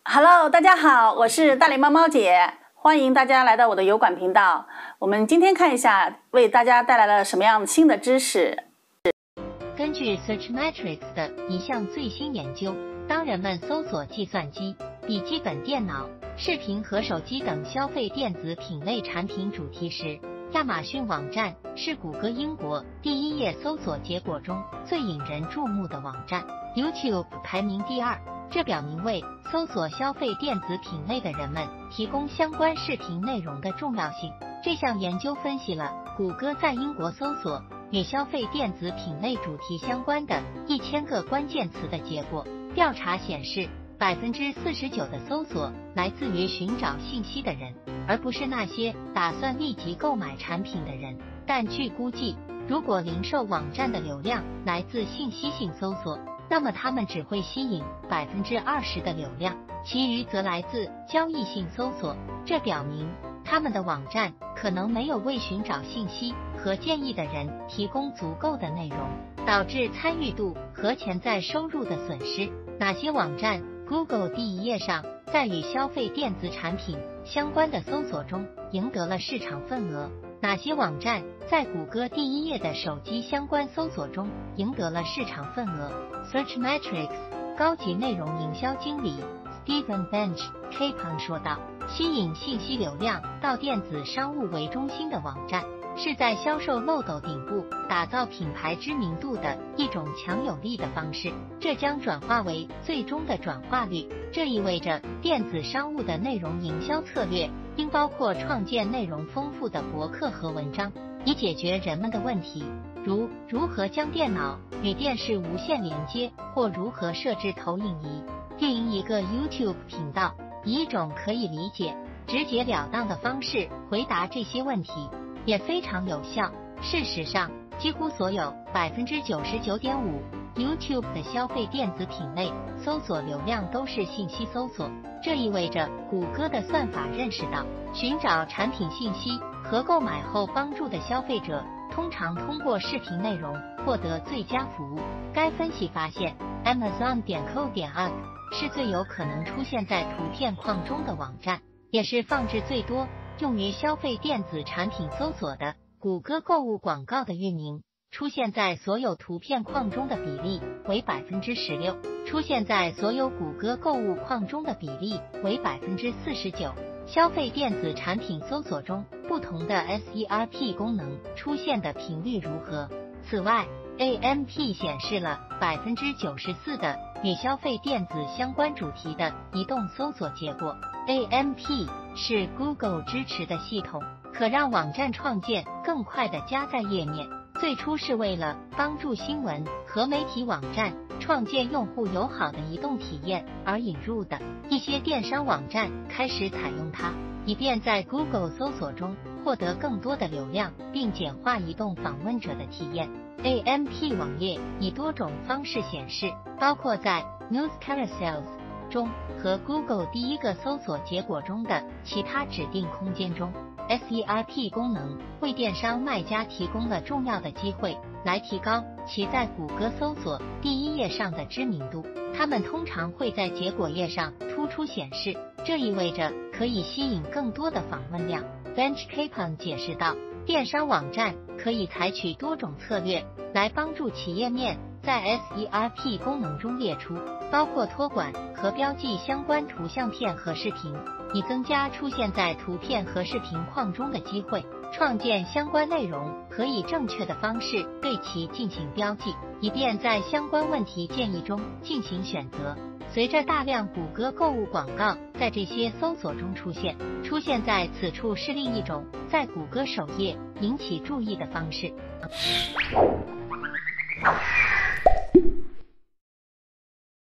Hello， 大家好，我是大脸猫猫姐，欢迎大家来到我的油管频道。我们今天看一下，为大家带来了什么样新的知识。 根据 Searchmetrics 的一项最新研究，当人们搜索计算机、笔记本电脑、视频和手机等消费电子品类产品主题时，亚马逊网站是谷歌英国第一页搜索结果中最引人注目的网站， YouTube 排名第二。这表明为搜索消费电子品类的人们提供相关视频内容的重要性。这项研究分析了谷歌在英国搜索与消费电子品类主题相关的1000个关键词的结果。调查显示，49%的搜索来自于寻找信息的人，而不是那些打算立即购买产品的人。但据估计，如果零售网站的流量来自信息性搜索，那么他们只会吸引20%的流量，其余则来自交易性搜索。这表明他们的网站可能没有为寻找信息和建议的人提供足够的内容，导致参与度和潜在收入的损失。哪些网站 Google 第一页上在与消费电子产品相关的搜索中赢得了市场份额？哪些网站在谷歌第一页的手机相关搜索中赢得了市场份额？ Searchmetrics 高级内容营销经理 Stephen Bench Capon 说道，吸引信息流量到电子商务为中心的网站是在销售漏斗顶部打造品牌知名度的一种强有力的方式，这将转化为最终的转化率。这意味着电子商务的内容营销策略应包括创建内容丰富的博客和文章，以解决人们的问题，如如何将电脑与电视无线连接，或如何设置投影仪。运营一个 YouTube 频道，以一种可以理解、直截了当的方式回答这些问题，也非常有效。事实上，几乎所有 99.5% YouTube 的消费电子品类搜索流量都是信息搜索。这意味着谷歌的算法认识到，寻找产品信息和购买后帮助的消费者通常通过视频内容获得最佳服务。该分析发现 Amazon.co.uk 是最有可能出现在图片框中的网站，也是放置最多用于消费电子产品搜索的。谷歌购物广告的域名出现在所有图片框中的比例为 16%， 出现在所有谷歌购物框中的比例为 49%。 消费电子产品搜索中不同的 SERP 功能出现的频率如何？此外， AMP 显示了 94% 的与消费电子相关主题的移动搜索结果。 AMP 是 Google 支持的系统，可让网站创建更快的加载页面。最初是为了帮助新闻和媒体网站创建用户友好的移动体验而引入的。一些电商网站开始采用它，以便在 Google 搜索中获得更多的流量，并简化移动访问者的体验。AMP 网页以多种方式显示，包括在 News Carousels 中和 Google 第一个搜索结果中的其他指定空间中。SERP 功能为电商卖家提供了重要的机会来提高其在谷歌搜索第一页上的知名度。它们通常会在结果页上突出显示，这意味着可以吸引更多的访问量。Bench Capon 解释道，电商网站可以采取多种策略来帮助其页面在 SERP 功能中列出，包括托管和标记相关图像片和视频，以增加出现在图片和视频框中的机会。创建相关内容可以正确的方式对其进行标记，以便在相关问题建议中进行选择。随着大量谷歌购物广告在这些搜索中出现在此处是另一种在谷歌首页引起注意的方式。